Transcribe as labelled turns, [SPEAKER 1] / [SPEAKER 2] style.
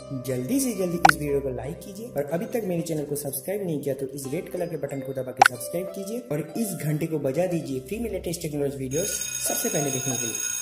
[SPEAKER 1] जल्दी से जल्दी इस वीडियो को लाइक कीजिए और अभी तक मेरे चैनल को सब्सक्राइब नहीं किया तो इस रेड कलर के बटन को दबा के सब्सक्राइब कीजिए और इस घंटे को बजा दीजिए फ्री में लेटेस्ट टेक्नोलॉजी वीडियोस सबसे पहले देखने के लिए।